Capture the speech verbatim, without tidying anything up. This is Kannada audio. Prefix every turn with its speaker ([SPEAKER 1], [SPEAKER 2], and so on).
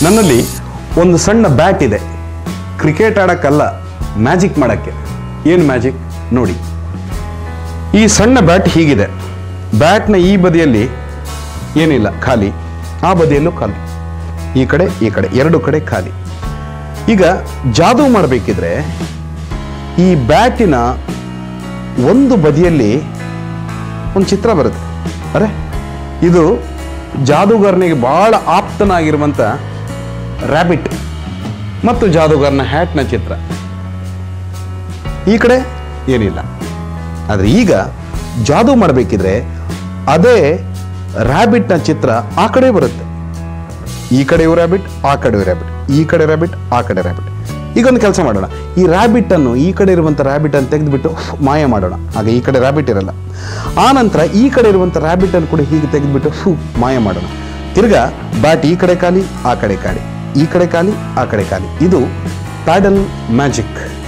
[SPEAKER 1] ನನ್ನಲ್ಲಿ ಒಂದು ಸಣ್ಣ ಬ್ಯಾಟ್ ಇದೆ, ಕ್ರಿಕೆಟ್ ಆಡಕ್ಕಲ್ಲ, ಮ್ಯಾಜಿಕ್ ಮಾಡೋಕ್ಕೆ. ಏನು ಮ್ಯಾಜಿಕ್ ನೋಡಿ. ಈ ಸಣ್ಣ ಬ್ಯಾಟ್ ಹೀಗಿದೆ. ಬ್ಯಾಟ್ನ ಈ ಬದಿಯಲ್ಲಿ ಏನಿಲ್ಲ, ಖಾಲಿ. ಆ ಬದಿಯಲ್ಲೂ ಖಾಲಿ. ಈ ಕಡೆ ಈ ಕಡೆ ಎರಡು ಕಡೆ ಖಾಲಿ. ಈಗ ಜಾದೂ ಮಾಡಬೇಕಿದ್ರೆ ಈ ಬ್ಯಾಟಿನ ಒಂದು ಬದಿಯಲ್ಲಿ ಒಂದು ಚಿತ್ರ ಬರುತ್ತೆ. ಅರೆ, ಇದು ಜಾದೂಗಾರನಿಗೆ ಬಹಳ ಆಪ್ತನಾಗಿರುವಂಥ ರ್ಯಾಬಿಟ್ ಮತ್ತು ಜಾದೂಗಾರನ ಹ್ಯಾಟ್ನ ಚಿತ್ರ. ಈ ಕಡೆ ಏನಿಲ್ಲ. ಆದರೆ ಈಗ ಜಾದೂ ಮಾಡಬೇಕಿದ್ರೆ ಅದೇ ರ್ಯಾಬಿಟ್ನ ಚಿತ್ರ ಆ ಕಡೆ ಬರುತ್ತೆ. ಈ ಕಡೆಯೂ ರ್ಯಾಬಿಟ್, ಆ ಕಡೆಯೂ ರ್ಯಾಬಿಟ್, ಈ ಕಡೆ ರ್ಯಾಬಿಟ್, ಆ ಕಡೆ ರ್ಯಾಬಿಟ್. ಈಗ ಒಂದು ಕೆಲಸ ಮಾಡೋಣ. ಈ ರ್ಯಾಬಿಟ್ ಅನ್ನು, ಈ ಕಡೆ ಇರುವಂಥ ರ್ಯಾಬಿಟ್ ಅನ್ನು ತೆಗೆದುಬಿಟ್ಟು ಮಾಯ ಮಾಡೋಣ. ಆಗ ಈ ಕಡೆ ರ್ಯಾಬಿಟ್ ಇರಲ್ಲ. ಆ ನಂತರ ಈ ಕಡೆ ಇರುವಂಥ ರ್ಯಾಬಿಟ್ ಅನ್ನು ಕೂಡ ಹೀಗೆ ತೆಗೆದುಬಿಟ್ಟು ಫು ಮಾಯ ಮಾಡೋಣ. ತಿರ್ಗಾ ಬ್ಯಾಟ್ ಈ ಕಡೆ ಖಾಲಿ, ಆ ಕಡೆ ಖಾಲಿ, ಈ ಕಡೆ ಖಾಲಿ, ಆ ಕಡೆ ಖಾಲಿ. ಇದು ಪ್ಯಾಡಲ್ ಮ್ಯಾಜಿಕ್.